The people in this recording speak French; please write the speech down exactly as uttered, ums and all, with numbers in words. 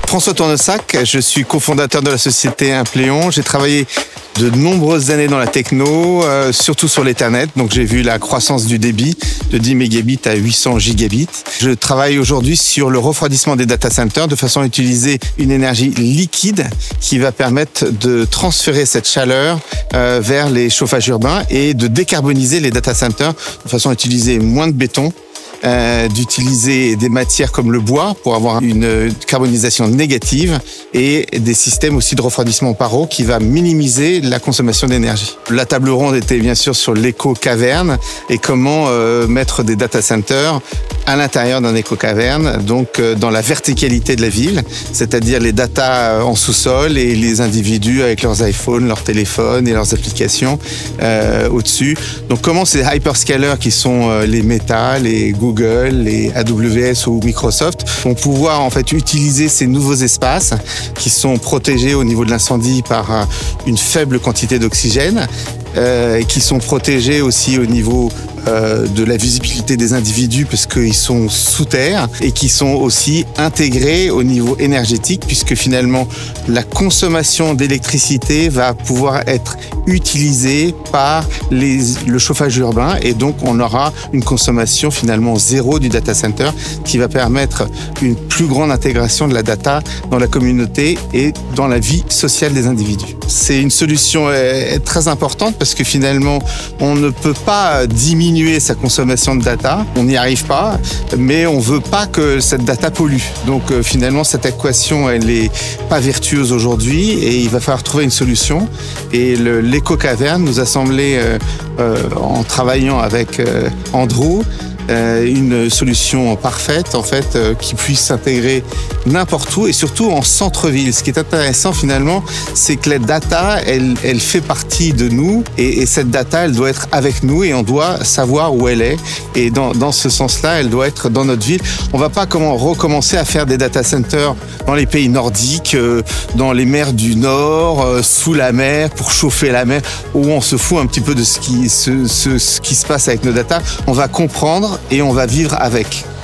François Tournesac, je suis cofondateur de la société Impléon. J'ai travaillé de nombreuses années dans la techno, euh, surtout sur l'Ethernet. Donc j'ai vu la croissance du débit de dix mégabits à huit cents gigabits. Je travaille aujourd'hui sur le refroidissement des data centers de façon à utiliser une énergie liquide qui va permettre de transférer cette chaleur euh, vers les chauffages urbains et de décarboniser les data centers de façon à utiliser moins de béton, Euh, d'utiliser des matières comme le bois pour avoir une carbonisation négative et des systèmes aussi de refroidissement par eau qui va minimiser la consommation d'énergie. La table ronde était bien sûr sur l'éco-caverne et comment euh, mettre des data centers à l'intérieur d'un éco-caverne, donc euh, dans la verticalité de la ville, c'est-à-dire les data en sous-sol et les individus avec leurs iPhones, leurs téléphones et leurs applications euh, au-dessus. Donc comment ces hyperscalers qui sont euh, les Meta, les Google, Google, les A W S ou Microsoft vont pouvoir en fait utiliser ces nouveaux espaces qui sont protégés au niveau de l'incendie par une faible quantité d'oxygène, euh, qui sont protégés aussi au niveau euh, de la visibilité des individus parce qu'ils sont sous terre et qui sont aussi intégrés au niveau énergétique puisque finalement la consommation d'électricité va pouvoir être utilisée par les, le chauffage urbain et donc on aura une consommation finalement zéro du data center qui va permettre une plus grande intégration de la data dans la communauté et dans la vie sociale des individus. C'est une solution très importante parce que finalement on ne peut pas diminuer sa consommation de data, on n'y arrive pas, mais on veut pas que cette data pollue. Donc euh, finalement cette équation elle est pas vertueuse aujourd'hui et il va falloir trouver une solution. Et l'éco-caverne nous a semblé euh, euh, en travaillant avec euh, Andrew Euh, une solution parfaite en fait euh, qui puisse s'intégrer n'importe où et surtout en centre-ville. Ce qui est intéressant finalement, c'est que la data, elle, elle fait partie de nous et, et cette data, elle doit être avec nous et on doit savoir où elle est. Et dans, dans ce sens-là, elle doit être dans notre ville. On va pas comment recommencer à faire des data centers dans les pays nordiques, euh, dans les mers du Nord, euh, sous la mer pour chauffer la mer, où on se fout un petit peu de ce qui, ce, ce, ce qui se passe avec nos data. On va comprendre et on va vivre avec.